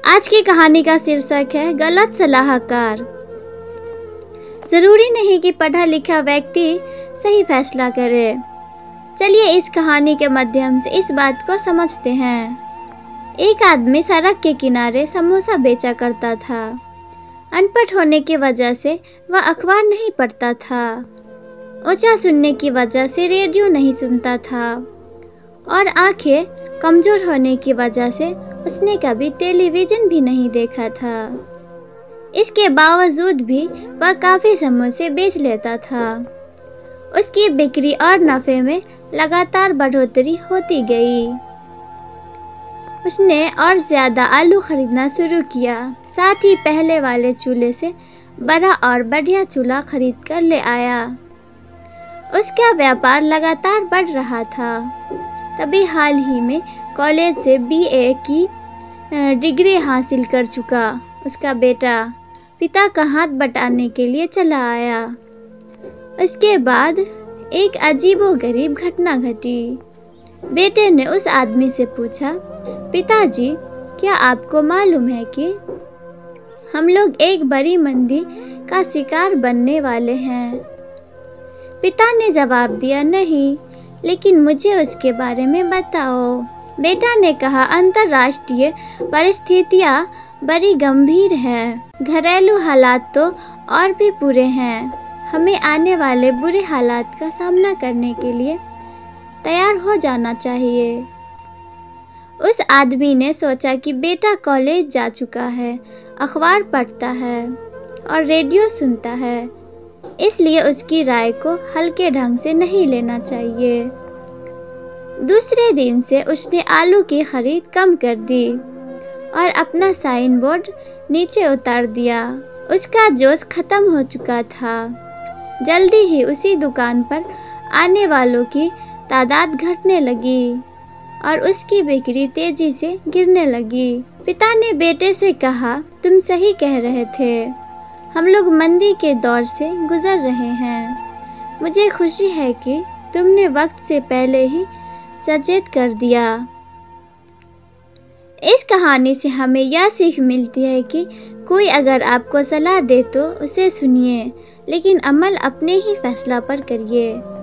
आज की कहानी का शीर्षक है गलत सलाहकार। जरूरी नहीं कि पढ़ा लिखा व्यक्ति सही फैसला करे। चलिए इस कहानी के माध्यम से इस बात को समझते हैं। एक आदमी सड़क के किनारे समोसा बेचा करता था। अनपढ़ होने की वजह से वह अखबार नहीं पढ़ता था। ऊंचा सुनने की वजह से रेडियो नहीं सुनता था और आंखें कमज़ोर होने की वजह से उसने कभी टेलीविज़न भी नहीं देखा था। इसके बावजूद भी वह काफ़ी समोसे बेच लेता था। उसकी बिक्री और नफ़े में लगातार बढ़ोतरी होती गई। उसने और ज़्यादा आलू खरीदना शुरू किया। साथ ही पहले वाले चूल्हे से बड़ा और बढ़िया चूल्हा खरीद कर ले आया। उसका व्यापार लगातार बढ़ रहा था। तभी हाल ही में कॉलेज से बीए की डिग्री हासिल कर चुका उसका बेटा पिता का हाथ बटाने के लिए चला आया। उसके बाद एक अजीबोगरीब घटना घटी। बेटे ने उस आदमी से पूछा, पिताजी क्या आपको मालूम है कि हम लोग एक बड़ी मंदी का शिकार बनने वाले हैं? पिता ने जवाब दिया, नहीं, लेकिन मुझे उसके बारे में बताओ। बेटा ने कहा, अंतर्राष्ट्रीय परिस्थितियाँ बड़ी गंभीर हैं। घरेलू हालात तो और भी बुरे हैं। हमें आने वाले बुरे हालात का सामना करने के लिए तैयार हो जाना चाहिए। उस आदमी ने सोचा कि बेटा कॉलेज जा चुका है, अखबार पढ़ता है और रेडियो सुनता है, इसलिए उसकी राय को हल्के ढंग से नहीं लेना चाहिए। दूसरे दिन से उसने आलू की खरीद कम कर दी और अपना साइन बोर्ड नीचे उतार दिया। उसका जोश खत्म हो चुका था। जल्दी ही उसी दुकान पर आने वालों की तादाद घटने लगी और उसकी बिक्री तेजी से गिरने लगी। पिता ने बेटे से कहा, तुम सही कह रहे थे, हम लोग मंदी के दौर से गुजर रहे हैं। मुझे खुशी है कि तुमने वक्त से पहले ही सचेत कर दिया। इस कहानी से हमें यह सीख मिलती है कि कोई अगर आपको सलाह दे तो उसे सुनिए, लेकिन अमल अपने ही फैसला पर करिए।